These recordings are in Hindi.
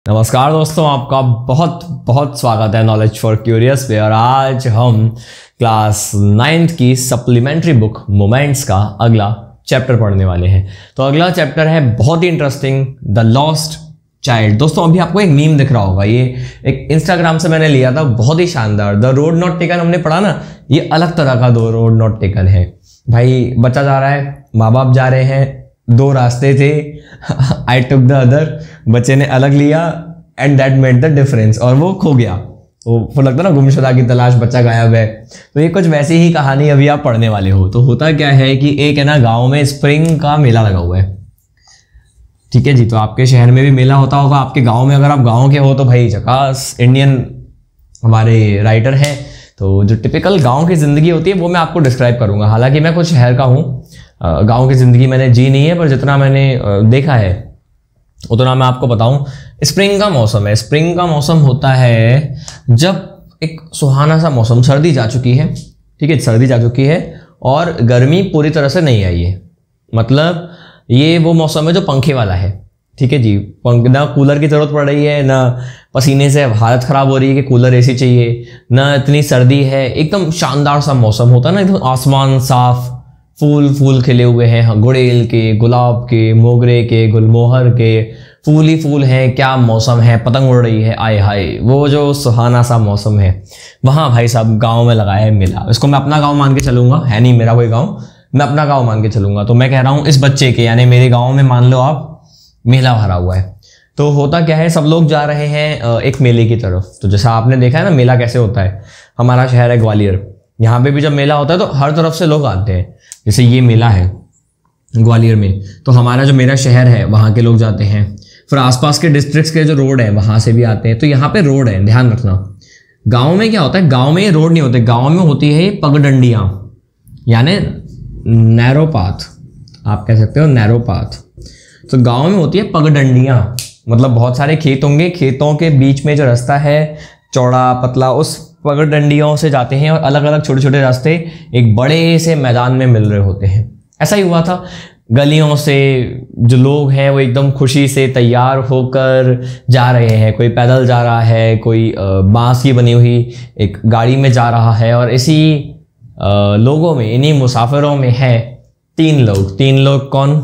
नमस्कार दोस्तों, आपका बहुत बहुत स्वागत है नॉलेज फॉर क्यूरियस पे। और आज हम क्लास 9th की सप्लीमेंट्री बुक मोमेंट्स का अगला चैप्टर पढ़ने वाले हैं। तो अगला चैप्टर है बहुत ही इंटरेस्टिंग, द लॉस्ट चाइल्ड। दोस्तों अभी आपको एक मीम दिख रहा होगा, ये एक इंस्टाग्राम से मैंने लिया था, बहुत ही शानदार। द रोड नॉट टेकन हमने पढ़ा ना, ये अलग तरह का द रोड नॉट टेकन है। भाई बच्चा जा रहा है, माँ बाप जा रहे हैं, दो रास्ते थे, आई टुक द अदर, बच्चे ने अलग लिया and that made the difference, और वो खो गया। वो लगता है ना गुमशुदा की तलाश, बच्चा गायब है। तो ये कुछ वैसी ही कहानी अभी आप पढ़ने वाले हो। तो होता क्या है कि एक है ना, गांव में स्प्रिंग का मेला लगा हुआ है, ठीक है जी। तो आपके शहर में भी मेला होता होगा, आपके गाँव में, अगर आप गाँव के हो तो भाई झकास। इंडियन हमारे राइटर हैं, तो जो टिपिकल गाँव की ज़िंदगी होती है वो मैं आपको डिस्क्राइब करूँगा। हालांकि मैं कुछ शहर का हूँ, गांव की ज़िंदगी मैंने जी नहीं है, पर जितना मैंने देखा है उतना मैं आपको बताऊं। स्प्रिंग का मौसम है। स्प्रिंग का मौसम होता है जब एक सुहाना सा मौसम, सर्दी जा चुकी है, ठीक है, सर्दी जा चुकी है और गर्मी पूरी तरह से नहीं आई है। मतलब ये वो मौसम है जो पंखे वाला है, ठीक है जी। ना कूलर की ज़रूरत पड़ रही है, ना पसीने से हालत ख़राब हो रही है कि कूलर एसी चाहिए, ना इतनी सर्दी है। एकदम शानदार सा मौसम होता है ना, एकदम आसमान साफ, फूल खिले हुए हैं, गुड़ेल के, गुलाब के, मोगरे के, गुलमोहर के, फूल ही फूल हैं। क्या मौसम है, पतंग उड़ रही है, आए हाय, वो जो सुहाना सा मौसम है। वहाँ भाई साहब गांव में लगाया है मेला। इसको मैं अपना गांव मान के चलूँगा, है नहीं मेरा कोई गांव, मैं अपना गांव मान के चलूँगा। तो मैं कह रहा हूँ इस बच्चे के, यानी मेरे गाँव में मान लो आप, मेला भरा हुआ है। तो होता क्या है, सब लोग जा रहे हैं एक मेले की तरफ। तो जैसा आपने देखा है ना मेला कैसे होता है, हमारा शहर है ग्वालियर, यहाँ पे भी जब मेला होता है तो हर तरफ से लोग आते हैं। जैसे ये मेला है ग्वालियर में, तो हमारा जो मेरा शहर है वहाँ के लोग जाते हैं, फिर आसपास के डिस्ट्रिक्ट्स के जो रोड है वहाँ से भी आते हैं। तो यहाँ पे रोड है, ध्यान रखना। गांव में क्या होता है, गांव में ये रोड नहीं होते, गांव में होती है पगडंडियाँ, यानी नैरो पाथ, आप कह सकते हो नैरो पाथ। तो गाँव में होती है पगडंडियाँ, मतलब बहुत सारे खेत होंगे, खेतों के बीच में जो रास्ता है चौड़ा पतला, उस पगडंडियों से जाते हैं और अलग अलग छोटे छोटे रास्ते एक बड़े से मैदान में मिल रहे होते हैं। ऐसा ही हुआ था, गलियों से जो लोग हैं वो एकदम खुशी से तैयार होकर जा रहे हैं। कोई पैदल जा रहा है, कोई बांस की बनी हुई एक गाड़ी में जा रहा है। और इसी लोगों में, इन्हीं मुसाफिरों में है तीन लोग। कौन?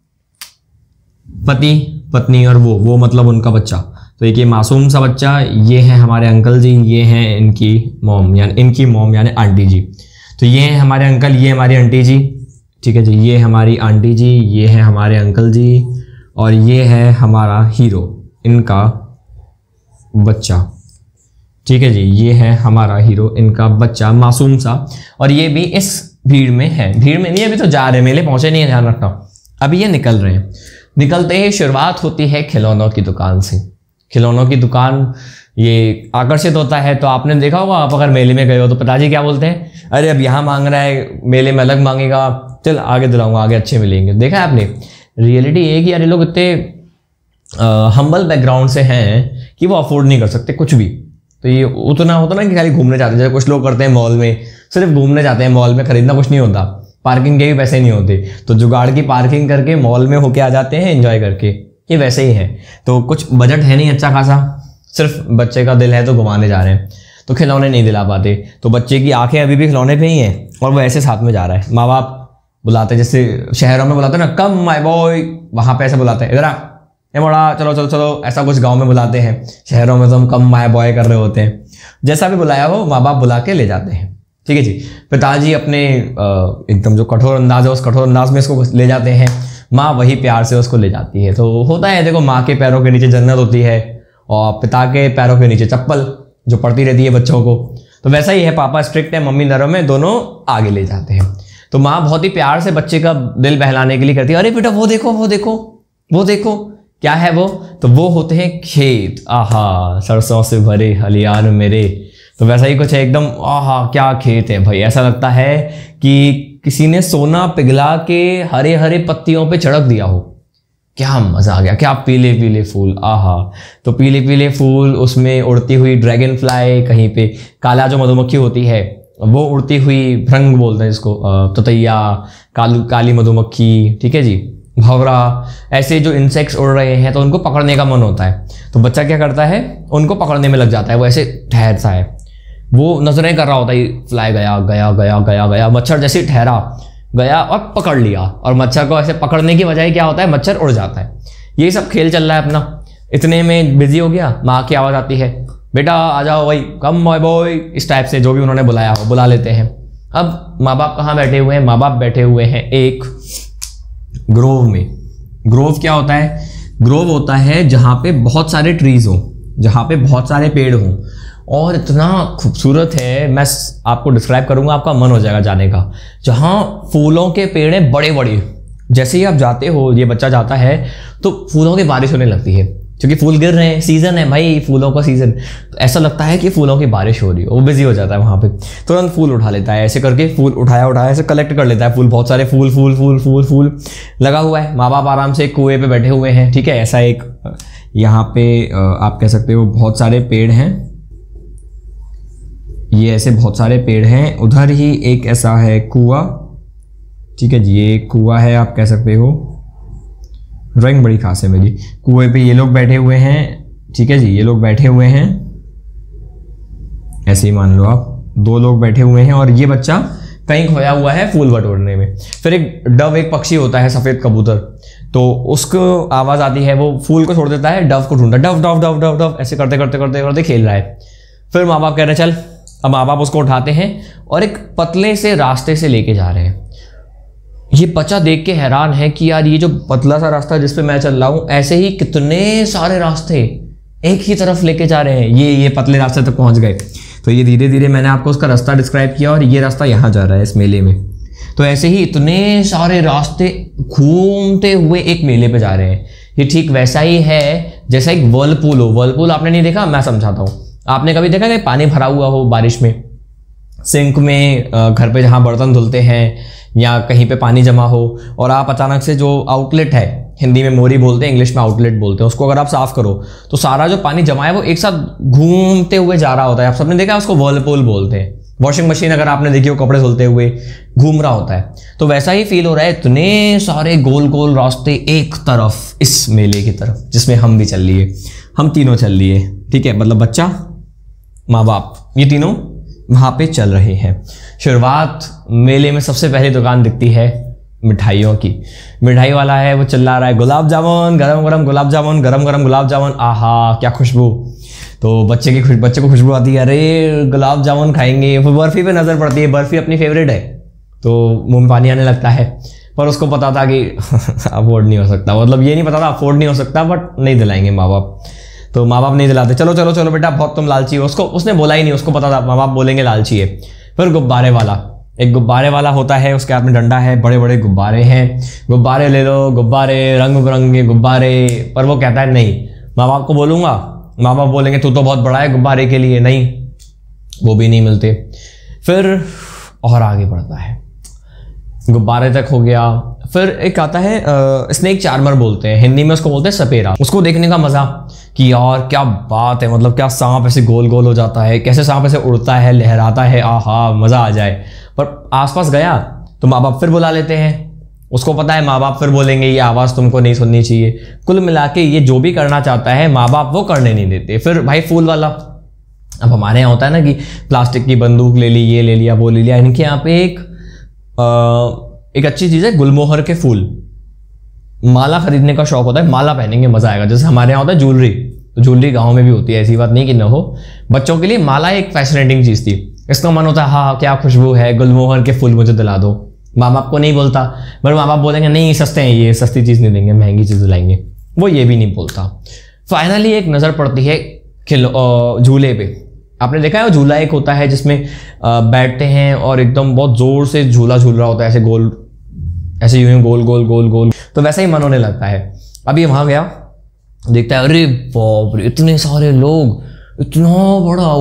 पति पत्नी और वो मतलब उनका बच्चा। तो एक ये मासूम सा बच्चा, ये है हमारे अंकल जी, ये हैं इनकी मॉम, यानी आंटी जी। तो ये हैं हमारे अंकल, ये हमारी आंटी जी, ठीक है जी। ये हमारी आंटी जी, ये है हमारे अंकल जी, और ये है हमारा हीरो, इनका बच्चा, ठीक है जी। ये है हमारा हीरो, इनका बच्चा मासूम सा। और ये भी इस भीड़ में है, भीड़ में नहीं, अभी तो जा रहे हैं, मेले पहुंचे नहीं है, ध्यान रखना। अभी ये निकल रहे हैं। निकलते ही शुरुआत होती है खिलौनों की दुकान से। खिलौनों की दुकान ये आकर्षित होता है। तो आपने देखा होगा, आप अगर मेले में गए हो तो पिताजी क्या बोलते हैं, अरे अब यहाँ मांग रहा है, मेले में अलग मांगेगा, चल आगे दिलाऊंगा, आगे अच्छे मिलेंगे। देखा है आपने? रियलिटी ये है कि यार ये लोग इतने हम्बल बैकग्राउंड से हैं कि वो अफोर्ड नहीं कर सकते कुछ भी। तो ये उतना होता ना कि खाली घूमने जाते हैं, जैसे कुछ लोग करते हैं मॉल में, सिर्फ घूमने जाते हैं, मॉल में खरीदना कुछ नहीं होता, पार्किंग के भी पैसे नहीं होते, तो जुगाड़ की पार्किंग करके मॉल में होके आ जाते हैं एंजॉय करके। ये वैसे ही है। तो कुछ बजट है नहीं अच्छा खासा, सिर्फ बच्चे का दिल है तो घुमाने जा रहे हैं, तो खिलौने नहीं दिला पाते। तो बच्चे की आंखें अभी भी खिलौने पे ही हैं और वो ऐसे साथ में जा रहा है। माँ बाप बुलाते, जैसे शहरों में बुलाते हैं ना, कम माय बॉय, वहाँ पे ऐसे बुलाते हैं, इधर आ ए मोड़ा, चलो चलो चलो, ऐसा कुछ गाँव में बुलाते हैं। शहरों में तो हम कम माय बॉय कर रहे होते हैं। जैसा भी बुलाया हो माँ बाप बुला के ले जाते हैं, ठीक है जी। पिताजी अपने एकदम जो कठोर अंदाज है, उस कठोर अंदाज में इसको ले जाते हैं, माँ वही प्यार से उसको ले जाती है। तो होता है, देखो, माँ के पैरों के नीचे जन्नत होती है और पिता के पैरों के नीचे चप्पल जो पड़ती रहती है बच्चों को। तो वैसा ही है, पापा स्ट्रिक्ट है, मम्मी नरम है, दोनों आगे ले जाते हैं। तो माँ बहुत ही प्यार से बच्चे का दिल बहलाने के लिए करती है, अरे बेटा वो देखो वो देखो वो देखो, क्या है वो? तो वो होते हैं खेत। आहा, सरसों से भरे हलियान मेरे। तो वैसा ही कुछ है एकदम, आहा क्या खेत है भाई, ऐसा लगता है कि किसी ने सोना पिघला के हरे हरे पत्तियों पे छिड़क दिया हो। क्या मजा आ गया, क्या पीले पीले फूल, आहा। तो पीले पीले फूल, उसमें उड़ती हुई ड्रैगन फ्लाई, कहीं पे काला जो मधुमक्खी होती है वो उड़ती हुई, भृंग बोलते हैं इसको, ततैया, काली मधुमक्खी, ठीक है जी। भंवरा, ऐसे जो इंसेक्ट्स उड़ रहे हैं तो उनको पकड़ने का मन होता है। तो बच्चा क्या करता है, उनको पकड़ने में लग जाता है। वो ऐसे ठहरता है, वो नजरें कर रहा होता है, फ्लाई गया गया गया गया गया, मच्छर जैसे ठहरा गया और पकड़ लिया, और मच्छर को ऐसे पकड़ने की बजाय क्या होता है, मच्छर उड़ जाता है। ये सब खेल चल रहा है अपना, इतने में बिजी हो गया, माँ की आवाज़ आती है, बेटा आ जाओ भाई, कम बॉय बॉय, इस टाइप से जो भी उन्होंने बुलाया हो, बुला लेते हैं। अब माँ बाप कहाँ बैठे हुए हैं, माँ बाप बैठे हुए हैं एक ग्रोव में। ग्रोव क्या होता है, ग्रोव होता है जहाँ पे बहुत सारे ट्रीज हों, जहाँ पे बहुत सारे पेड़ हों, और इतना खूबसूरत है, मैं आपको डिस्क्राइब करूँगा, आपका मन हो जाएगा जाने का। जहाँ फूलों के पेड़ हैं बड़े बड़े, जैसे ही आप जाते हो, ये बच्चा जाता है तो फूलों की बारिश होने लगती है, क्योंकि फूल गिर रहे हैं, सीजन है भाई, फूलों का सीजन। तो ऐसा लगता है कि फूलों की बारिश हो रही है, वो बिजी हो जाता है वहाँ पे, तुरंत फूल उठा लेता है, ऐसे करके फूल उठाया ऐसे कलेक्ट कर लेता है फूल, बहुत सारे फूल फूल फूल फूल फूल लगा हुआ है। माँ बाप आराम से कुएं पे बैठे हुए हैं, ठीक है, ऐसा एक यहाँ पे आप कह सकते हो बहुत सारे पेड़ हैं, ये ऐसे बहुत सारे पेड़ हैं, उधर ही एक ऐसा है कुआं, ठीक है जी, ये कुआं है आप कह सकते हो। ड्राइंग बड़ी खास है मेरी। कुएं पे ये लोग बैठे हुए हैं, ठीक है जी, ये लोग बैठे हुए हैं, ऐसे ही मान लो आप, 2 लोग बैठे हुए हैं, और ये बच्चा कहीं खोया हुआ है फूल बटोरने में। फिर एक डव, एक पक्षी होता है सफ़ेद कबूतर, तो उसको आवाज़ आती है, वो फूल को छोड़ देता है, डव को ढूंढता है, dove dove dove dove dove, ऐसे करते करते करते करते खेल रहा है। फिर माँ बाप कह रहे हैं चल, अब माँ बाप उसको उठाते हैं और एक पतले से रास्ते से लेके जा रहे हैं। ये बच्चा देख के हैरान है कि यार ये जो पतला सा रास्ता जिस पे मैं चल रहा हूँ, ऐसे ही कितने सारे रास्ते एक ही तरफ लेके जा रहे हैं, ये पतले रास्ते तक पहुँच गए। तो ये धीरे धीरे मैंने आपको उसका रास्ता डिस्क्राइब किया, और ये रास्ता यहाँ जा रहा है इस मेले में। तो ऐसे ही इतने सारे रास्ते घूमते हुए एक मेले पे जा रहे हैं। ये ठीक वैसा ही है जैसा एक वर्लपूल हो। वर्लपूल आपने नहीं देखा, मैं समझाता हूँ। आपने कभी देखा कि पानी भरा हुआ हो बारिश में, सिंक में, घर पे जहाँ बर्तन धुलते हैं या कहीं पे पानी जमा हो, और आप अचानक से जो आउटलेट है, हिंदी में मोरी बोलते हैं, इंग्लिश में आउटलेट बोलते हैं, उसको अगर आप साफ करो तो सारा जो पानी जमा है वो एक साथ घूमते हुए जा रहा होता है। आप सबने देखा, उसको वर्लपूल बोलते हैं। वॉशिंग मशीन अगर आपने देखी हो, कपड़े धुलते हुए घूम रहा होता है, तो वैसा ही फील हो रहा है। इतने सारे गोल गोल रास्ते एक तरफ, इस मेले की तरफ जिसमें हम भी चल लिए, हम तीनों चल लिए, ठीक है, मतलब बच्चा, माँ बाप, ये तीनों वहाँ पे चल रहे हैं। शुरुआत मेले में सबसे पहली दुकान दिखती है मिठाइयों की। मिठाई वाला है, वो चिल्ला रहा है, गुलाब जामुन, गरम गरम गुलाब जामुन, गरम गरम गुलाब जामुन, आहा क्या खुशबू। तो बच्चे को खुशबू आती है, अरे गुलाब जामुन खाएंगे। फिर बर्फ़ी पे नज़र पड़ती है, बर्फ़ी अपनी फेवरेट है, तो मुंह में पानी आने लगता है। पर उसको पता था कि अफोर्ड नहीं हो सकता, मतलब ये नहीं पता था अफोर्ड नहीं हो सकता, बट नहीं दिलाएंगे माँ बाप, तो माँ बाप नहीं दिलाते। चलो चलो चलो बेटा, बहुत तुम लालची हो। उसने बोला ही नहीं, उसको पता था माँ बाप बोलेंगे लालची है। फिर गुब्बारे वाला, एक गुब्बारे वाला होता है, उसके हाथ में डंडा है, बड़े बड़े गुब्बारे हैं, गुब्बारे ले लो, गुब्बारे रंग बिरंगे गुब्बारे। पर वो कहता है नहीं, माँ बाप को बोलूँगा, माँ बाप बोलेंगे तू तो बहुत बड़ा है गुब्बारे के लिए, नहीं, वो भी नहीं मिलते। फिर और आगे बढ़ता है, गुब्बारे तक हो गया। फिर एक आता है स्नेक चार्मर बोलते हैं, हिंदी में उसको बोलते हैं सपेरा। उसको देखने का मज़ा कि यार क्या बात है, मतलब क्या सांप ऐसे गोल गोल हो जाता है, कैसे सांप ऐसे उड़ता है, लहराता है, आहा मज़ा आ जाए। पर आसपास गया तो माँ बाप फिर बुला लेते हैं, उसको पता है माँ बाप फिर बोलेंगे ये आवाज़ तुमको नहीं सुननी चाहिए। कुल मिला के ये जो भी करना चाहता है माँ बाप वो करने नहीं देते। फिर भाई फूल वाला, अब हमारे यहाँ होता है ना कि प्लास्टिक की बंदूक ले ली, ये ले लिया, वो ले लिया। इनके यहाँ पे एक अच्छी चीज़ है, गुलमोहर के फूल, माला खरीदने का शौक होता है, माला पहनेंगे मजा आएगा। जैसे हमारे यहाँ होता है ज्वेलरी, तो ज्वेलरी गाँव में भी होती है, ऐसी बात नहीं कि ना हो। बच्चों के लिए माला एक फैसिनेटिंग चीज़ थी, इसका मन होता है हाँ क्या खुशबू है, गुलमोहर के फूल मुझे दिला दो। माँ बाप को नहीं बोलता, पर माँ बाप बोलेंगे नहीं सस्ते हैं, ये सस्ती चीज़ नहीं देंगे, महंगी चीज़ लाएंगे, वो ये भी नहीं बोलता। फाइनली एक नज़र पड़ती है झूले पे। आपने देखा है वो झूला एक होता है जिसमें बैठते हैं और एकदम बहुत ज़ोर से झूला झूल रहा होता है, ऐसे गोल, ऐसे यूं गोल गोल गोल गोल, तो वैसा ही मन होने लगता है। अभी वहाँ गया, देखता है अरे बाप रे इतने सारे लोग, इतना बड़ा,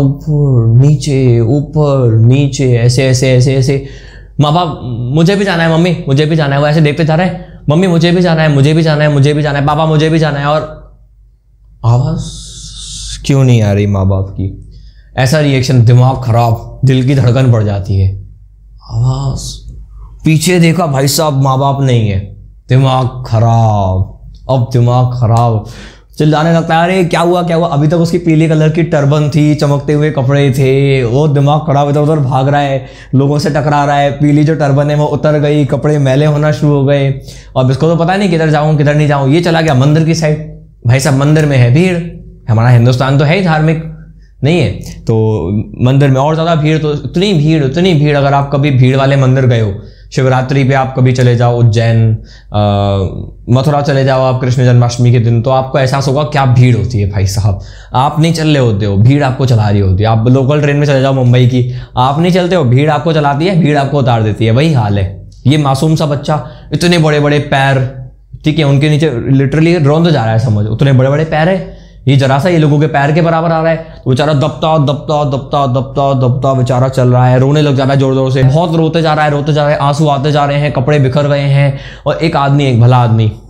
ऊपर नीचे ऐसे ऐसे ऐसे ऐसे। माँ बाप मुझे भी जाना है, मम्मी मुझे भी जाना है, वो ऐसे देखते जा रहे हैं, मम्मी मुझे भी जाना है, मुझे भी जाना है, मुझे भी जाना है, पापा मुझे भी जाना है। और आवाज़ क्यों नहीं आ रही माँ बाप की, ऐसा रिएक्शन, दिमाग खराब, दिल की धड़कन बढ़ जाती है। आवाज़, पीछे देखा भाई साहब माँ बाप नहीं है, दिमाग खराब, अब दिमाग खराब, चिल्लाने लगता है अरे क्या हुआ क्या हुआ। अभी तक उसकी पीले कलर की टर्बन थी, चमकते हुए कपड़े थे, वो दिमाग खराब इधर उधर भाग रहा है, लोगों से टकरा रहा है, पीली जो टर्बन है वो उतर गई, कपड़े मैले होना शुरू हो गए। अब इसको तो पता नहीं किधर जाऊँ किधर नहीं जाऊँ, ये चला गया मंदिर की साइड। भाई साहब मंदिर में है भीड़, हमारा हिंदुस्तान तो है ही धार्मिक नहीं है, तो मंदिर में और ज़्यादा भीड़, तो इतनी भीड़। अगर आप कभी भीड़ वाले मंदिर गए हो, शिवरात्रि पे आप कभी चले जाओ उज्जैन, मथुरा चले जाओ आप कृष्ण जन्माष्टमी के दिन, तो आपको एहसास होगा क्या भीड़ होती है भाई साहब। आप नहीं चल रहे होते हो, भीड़ आपको चला रही होती है। आप लोकल ट्रेन में चले जाओ मुंबई की, आप नहीं चलते हो, भीड़ आपको चलाती है, भीड़ आपको उतार देती है। वही हाल है। ये मासूम सा बच्चा, इतने बड़े बड़े पैर, ठीक है, उनके नीचे लिटरली रौंद जा रहा है, समझ, उतने बड़े बड़े पैर है, ये जरा सा ये लोगों के पैर के बराबर आ रहा है, तो बेचारा दबता बेचारा चल रहा है, रोने लग जा रहा है जोर जोर से, बहुत रोते जा रहा है, आंसू आते जा रहे हैं, कपड़े बिखर गए हैं। और एक भला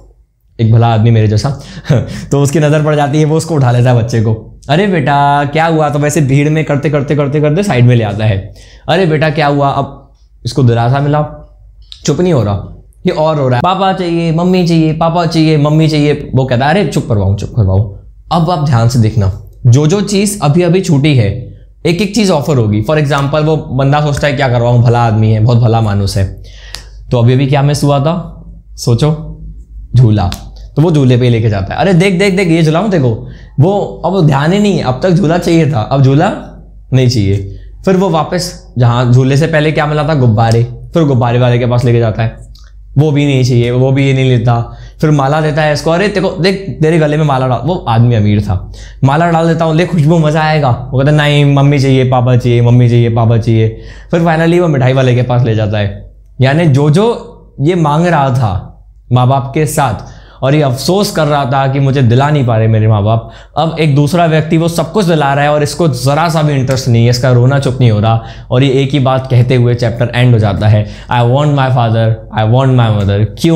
आदमी मेरे जैसा तो उसकी नजर पड़ जाती है, वो उसको उठा लेता है बच्चे को। अरे बेटा क्या हुआ, तो वैसे भीड़ में करते साइड में ले आता है। अरे बेटा क्या हुआ, अब इसको दिलासा मिला, चुप नहीं हो रहा, ये और रो रहा है, पापा चाहिए मम्मी चाहिए, पापा चाहिए मम्मी चाहिए। वो कहता है अरे चुप करवाऊं। अब आप ध्यान से देखना, जो चीज अभी छूटी है, एक एक चीज ऑफर होगी। फॉर एग्जाम्पल वो बंदा सोचता है क्या करवाऊं, भला आदमी है, बहुत भला मानुस है, तो अभी क्या मिस हुआ था, सोचो, झूला। तो वो झूले पे लेके जाता है, अरे देख ये झूलाऊं देखो, वो अब ध्यान ही नहीं है, अब तक झूला चाहिए था, अब झूला नहीं चाहिए। फिर वो वापस जहां झूले से पहले क्या मिला था, गुब्बारे, फिर गुब्बारे वाले के पास लेके जाता है, वो भी नहीं चाहिए, वो भी ये नहीं लेता। फिर माला देता है इसको, अरे देखो देख तेरे गले में माला डाल, वो आदमी अमीर था, माला डाल देता हूँ, ले खुशबू मजा आएगा। वो कहता है नहीं मम्मी चाहिए पापा चाहिए, मम्मी चाहिए पापा चाहिए। फिर फाइनली वो मिठाई वाले के पास ले जाता है। यानी जो ये मांग रहा था माँ बाप के साथ, और ये अफसोस कर रहा था कि मुझे दिला नहीं पा रहे मेरे माँ बाप, अब एक दूसरा व्यक्ति वो सब कुछ दिला रहा है और इसको जरा सा भी इंटरेस्ट नहीं है, इसका रोना चुप नहीं हो रहा, और ये एक ही बात कहते हुए चैप्टर एंड हो जाता है, I want my father, I want my mother. क्यों,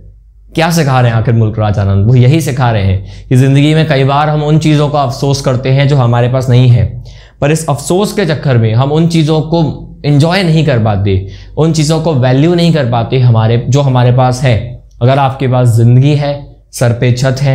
क्या सिखा रहे हैं आखिर मुल्कराज आनंद? वो यही सिखा रहे हैं कि जिंदगी में कई बार हम उन चीज़ों का अफसोस करते हैं जो हमारे पास नहीं है, पर इस अफसोस के चक्कर में हम उन चीज़ों को एंजॉय नहीं कर पाते, उन चीज़ों को वैल्यू नहीं कर पाते जो हमारे पास है। अगर आपके पास जिंदगी है, सर पे छत है,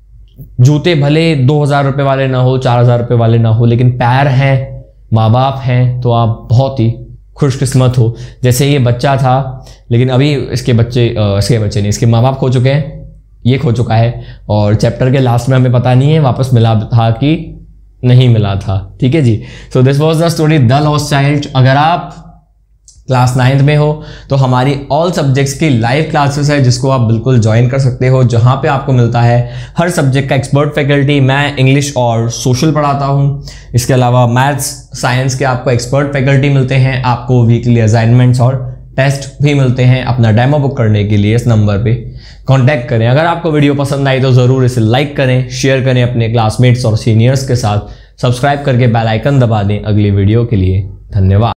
जूते भले 2000 रुपये वाले ना हो, 4000 रुपये वाले ना हो, लेकिन पैर हैं, माँ बाप हैं, तो आप बहुत ही खुशकिस्मत हो। जैसे ये बच्चा था, लेकिन अभी इसके बच्चे नहीं, इसके माँ बाप खो चुके हैं, ये खो चुका है, और चैप्टर के लास्ट में हमें पता नहीं है वापस मिला था कि नहीं मिला था। ठीक है जी। So this was the story the lost child. अगर आप क्लास 9th में हो तो हमारी ऑल सब्जेक्ट्स की लाइव क्लासेस है जिसको आप बिल्कुल ज्वाइन कर सकते हो, जहां पे आपको मिलता है हर सब्जेक्ट का एक्सपर्ट फैकल्टी। मैं इंग्लिश और सोशल पढ़ाता हूं, इसके अलावा मैथ्स साइंस के आपको एक्सपर्ट फैकल्टी मिलते हैं, आपको वीकली असाइनमेंट्स और टेस्ट भी मिलते हैं। अपना डेमो बुक करने के लिए इस नंबर पे कांटेक्ट करें। अगर आपको वीडियो पसंद आई तो ज़रूर इसे लाइक करें, शेयर करें अपने क्लासमेट्स और सीनियर्स के साथ, सब्सक्राइब करके बेल आइकन दबा दें अगली वीडियो के लिए। धन्यवाद।